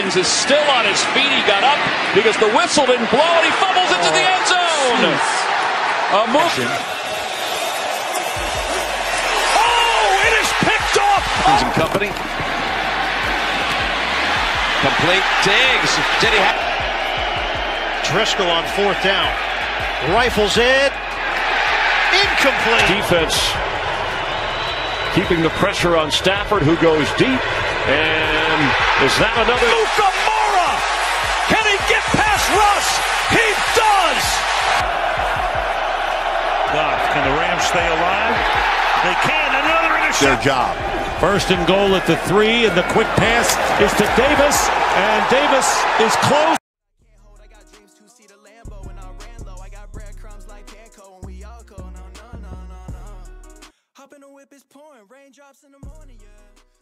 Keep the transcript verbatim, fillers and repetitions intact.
Hopkins is still on his feet. He got up because the whistle didn't blow, and he fumbles into the end zone. Amukamara. Oh, it is picked off. He's in company. Complete. Diggs. Did he have... Driscoll on fourth down. Rifles it. Incomplete. Defense keeping the pressure on Stafford, who goes deep. And is that another? Amukamara! Can he get past Russ? He does! Goff, can the Rams stay alive? They can. Another interception. Their job. First and goal at the three, and the quick pass is to Davis, and Davis is close. Hop in the whip is pouring, raindrops in the morning, yeah.